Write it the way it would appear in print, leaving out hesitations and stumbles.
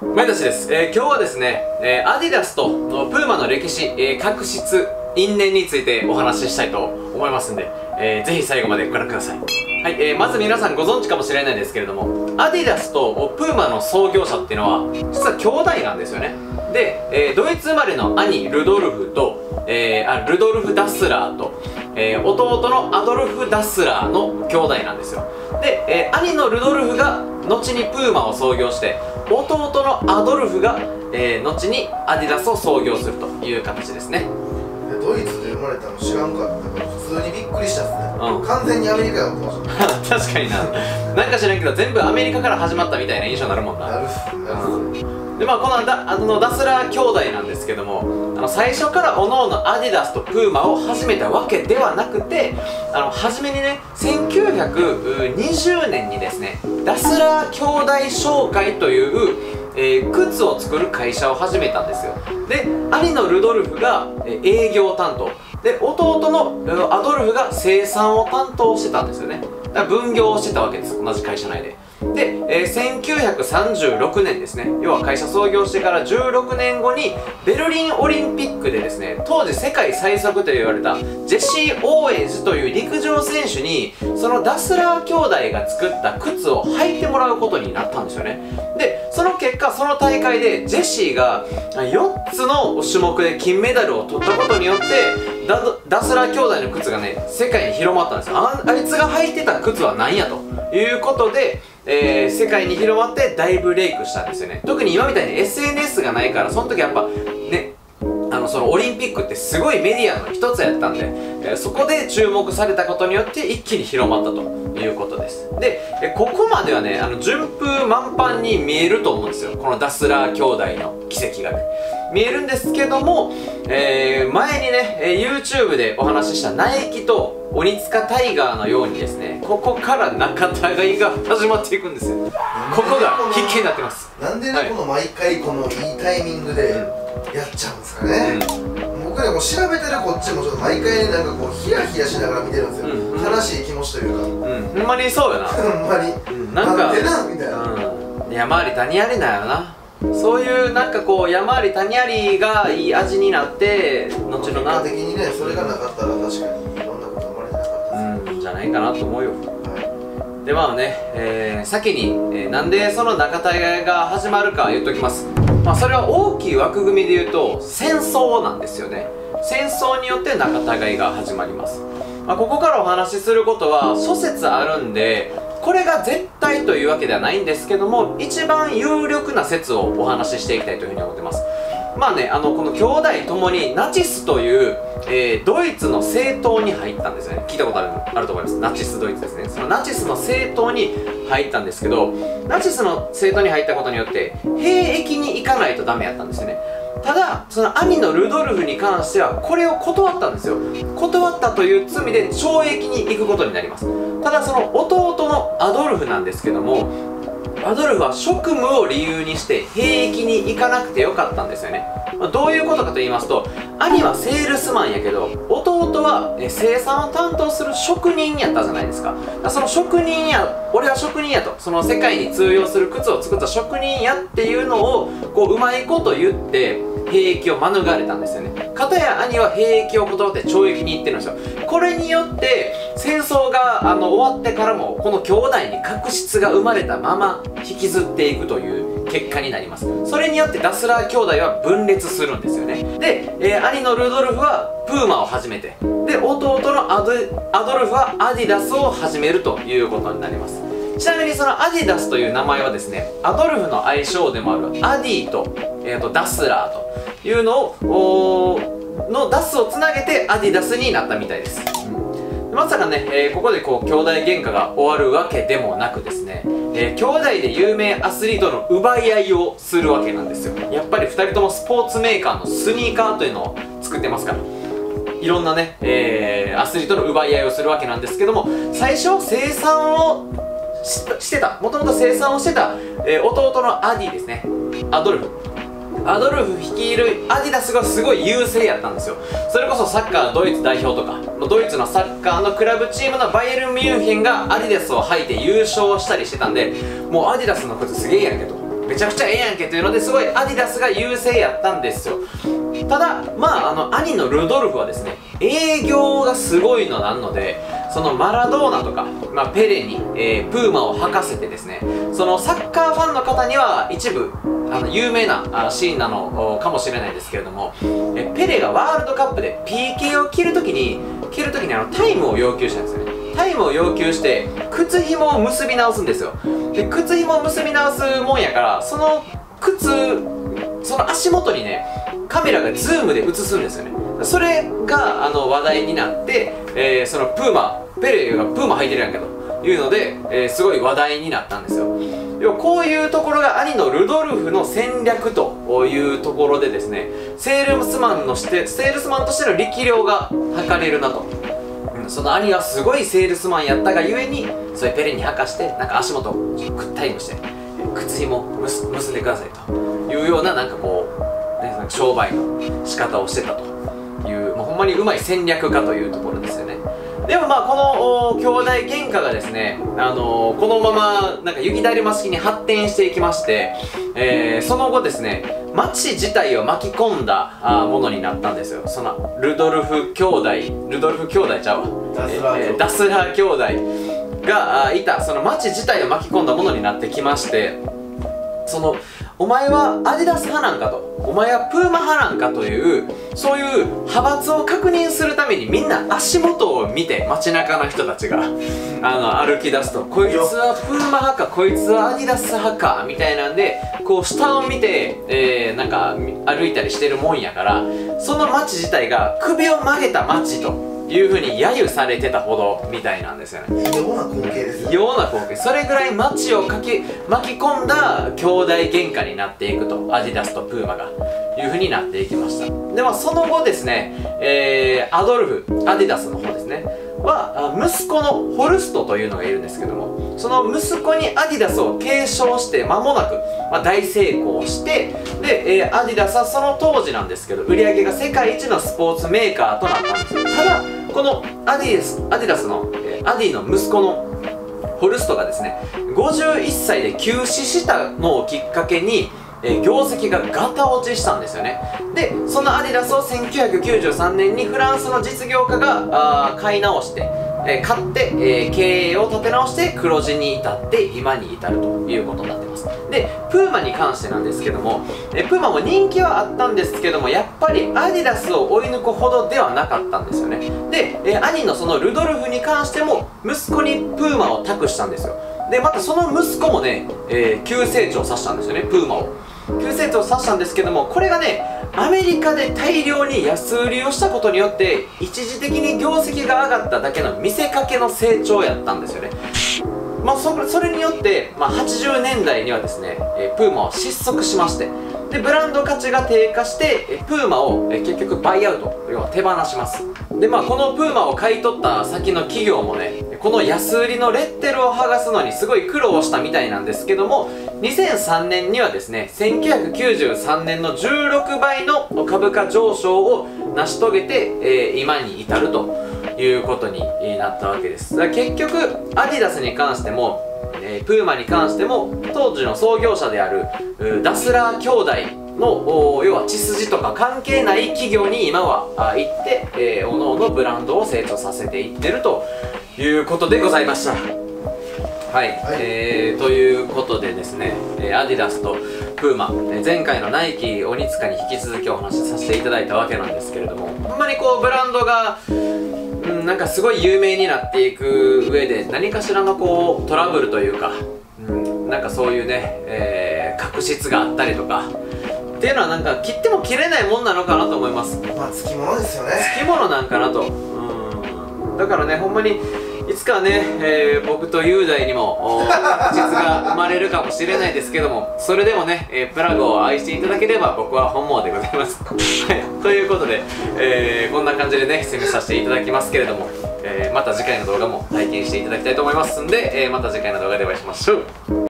前田氏です。今日はですね、アディダスとプーマの歴史、確執、因縁についてお話ししたいと思いますんで、ぜひ最後までご覧ください。はい、まず皆さんご存知かもしれないんですけれども、アディダスとプーマの創業者っていうのは実は兄弟なんですよね。で、ドイツ生まれの兄ルドルフと、ルドルフ・ダッスラーと、弟のアドルフ・ダッスラーの兄弟なんですよ。で、兄のルドルフが後にプーマを創業して、弟のアドルフが、後にアディダスを創業するという形ですね。 ドイツで生まれたの知らんかったから普通にびっくりしたっすね、完全にアメリカやと思ってました確かにな、なんか知らんけど全部アメリカから始まったみたいな印象になるもんな。でまあこのダスラー兄弟なんですけども、最初からおのおのアディダスとプーマを始めたわけではなくて、初めにね1920年にですねダスラー兄弟商会という靴を作る会社を始めたんですよ。で兄のルドルフが営業担当で、弟のアドルフが生産を担当してたんですよね。だから分業をしてたわけです、同じ会社内で。で、1936年ですね、要は会社創業してから16年後にベルリンオリンピックでですね、当時世界最速と言われたジェシー・オーエンズという陸上選手にそのダスラー兄弟が作った靴を履いてもらうことになったんですよね。でその結果、その大会でジェシーが4つの種目で金メダルを取ったことによってダスラー兄弟の靴がね世界に広まったんですよ。あいつが履いてた靴は何やということで、世界に広まって大ブレイクしたんですよね。特に今みたいに SNS がないから、その時やっぱねそのオリンピックってすごいメディアの一つやったんで、そこで注目されたことによって一気に広まったということです。で、ここまではね順風満帆に見えると思うんですよ、このダスラー兄弟の奇跡がね見えるんですけども、前にね YouTube でお話ししたナイキと鬼塚タイガーのようにですね、ここから仲違いが始まっていくんですよ。ここが必見になってます。 なんでね、この毎回このいいタイミングでやっちゃうんですかね。僕ね、こう調べてるこっちもちょっと毎回なんかこうヒヤヒヤしながら見てるんですよ、悲しい気持ちというか。 ほんまにそうよなほんまになんかでなみたいな、 山あり谷ありなんやろな。そういうなんかこう山あり谷ありがいい味になって後のな結果的にね、それがなかったら確かにいろんなこと生まれてなかったです。 じゃないかなと思うよ。でまあね、先に、なんでその仲違いが始まるか言っときます。それは大きい枠組みで言うと戦争なんですよね。戦争によって仲違いが始まります。ここからお話しすることは諸説あるんで、これが絶対というわけではないんですけども、一番有力な説をお話ししていきたいというふうに思ってます。まあね、この兄弟ともにナチスという、ドイツの政党に入ったんですよね。聞いたことあると思います。ナチスドイツですね。そのナチスの政党に入ったんですけど、ナチスの政党に入ったことによって兵役に行かないとダメやったんですよね。ただその兄のルドルフに関してはこれを断ったんですよ。断ったという罪で懲役に行くことになります。ただその弟のアドルフなんですけども、アドルフは職務を理由にして兵役に行かなくてよかったんですよね。どういうことかと言いますと、兄はセールスマンやけど弟は生産を担当する職人やったじゃないですか。その職人や、俺は職人やと、その世界に通用する靴を作った職人やっていうのをこううまいこと言って兵役を免れたんですよね。かたや兄は兵役を断って懲役に行ってるんですよ。これによって戦争が終わってからもこの兄弟に確執が生まれたまま引きずっていくという結果になります。それによってダスラー兄弟は分裂するんですよね。で、兄のルドルフはプーマを始めて、で弟のアドルフはアディダスを始めるということになります。ちなみにそのアディダスという名前はですね、アドルフの愛称でもあるアディと、ダスラーというのをダスをつなげてアディダスになったみたいです。まさかね、ここでこう兄弟喧嘩が終わるわけでもなくですね、兄弟で有名アスリートの奪い合いをするわけなんですよ。やっぱり2人ともスポーツメーカーのスニーカーというのを作ってますから、いろんなね、アスリートの奪い合いをするわけなんですけども、最初生産をしてた、もともと生産をしてた、弟のアディですね、アドルフ率いるアディダスがすごい優勢やったんですよ。それこそサッカードイツ代表とかドイツのサッカーのクラブチームのバイエルンミュンヘンがアディダスを履いて優勝したりしてたんで、もうアディダスの靴すげえやんけとめちゃくちゃええやんけというのですごいアディダスが優勢やったんですよ。ただ兄のルドルフはですね、営業がすごいのなんので、そのマラドーナとか、ペレに、プーマを履かせてですね、そのサッカーファンの方には一部有名なシーンなのかもしれないですけれども、ペレがワールドカップで PK を切るときにタイムを要求したんですよね。タイムを要求して靴紐を結び直すんですよ。で靴紐を結び直すもんやから、その足元にねカメラがズームで映すんですよね。それが話題になって、そのペレがプーマ履いてるやんけというので、すごい話題になったんですよ。要はこういうところが兄のルドルフの戦略というところでですね、セールスマンとしての力量が測れるなと。その兄はすごいセールスマンやったがゆえに、それペレに履かしてなんか足元をグッタイムして靴ひも結んでくださいというようななんか商売の仕方をしてたという、ほんまにうまい戦略家というところですよね。でもこの兄弟喧嘩がですね、このままなんか雪だるま式に発展していきまして、その後ですね、街自体を巻き込んだものになったんですよ。そのダスラー兄弟がいたその街自体を巻き込んだものになってきまして、お前はアディダス派なんかと、お前はプーマ派なんかという、そういう派閥を確認するためにみんな足元を見て、街中の人たちが歩き出すと、こいつはプーマ派かこいつはアディダス派かみたいなんで、こう下を見て、なんか歩いたりしてるもんやから、その街自体が首を曲げた街という風に揶揄されてたほどみたいなんですよね。 異様な光景ですよ。 異様な光景。それぐらい街を巻き込んだ兄弟喧嘩になっていくと、アディダスとプーマがいう風になっていきました。でその後ですね、アディダスの方ですねは息子のホルストというのがいるんですけども、その息子にアディダスを継承して間もなく、大成功して、で、アディダスはその当時なんですけど売り上げが世界一のスポーツメーカーとなったんですよ。ただこのアディダスのアディの息子のホルストがですね、51歳で急死したのをきっかけに業績がガタ落ちしたんですよね。でそのアディダスを1993年にフランスの実業家が買い直して買って、経営を立て直して黒字に至って今に至るということになってます。でプーマに関してなんですけども、プーマも人気はあったんですけども、やっぱりアディダスを追い抜くほどではなかったんですよね。で、兄のそのルドルフに関しても息子にプーマを託したんですよ。でまたその息子もね、急成長させたんですよね、プーマを。急成長させたんですけども、これがねアメリカで大量に安売りをしたことによって一時的に業績が上がっただけの見せかけの成長やったんですよね。それによって、80年代にはですね、プーマは失速しまして、でブランド価値が低下してプーマを結局バイアウト、要は手放します。でこのプーマを買い取った先の企業もね、この安売りのレッテルを剥がすのにすごい苦労したみたいなんですけども、2003年にはですね、1993年の16倍の株価上昇を成し遂げて、今に至るということになったわけです。だから結局アディダスに関しても、プーマに関しても当時の創業者であるダスラー兄弟の要は血筋とか関係ない企業に今は行って、おのおのブランドを成長させていってるということでございました。はい、ということでですね、アディダスとプーマ、前回のナイキ鬼塚に引き続きお話しさせていただいたわけなんですけれども、ほんまにこうブランドがなんかすごい有名になっていく上で何かしらのこうトラブルというか、なんかそういうね、確執があったりとかっていうのはなんか切っても切れないもんなのかなと思います。 つきものですよね。 つきものなんかなと。だからね、ほんまにいつかね、僕と雄大にも確執が生まれるかもしれないですけども、それでもね、プラグを愛していただければ僕は本望でございます。はい、ということで、こんな感じでね攻めさせていただきますけれども、また次回の動画も体験していただきたいと思いますんで、また次回の動画でお会いしましょう。